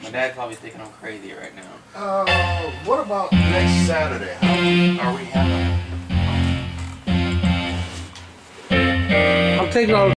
My dad's probably thinking I'm crazy right now. What about next Saturday? How are we having? I'm taking all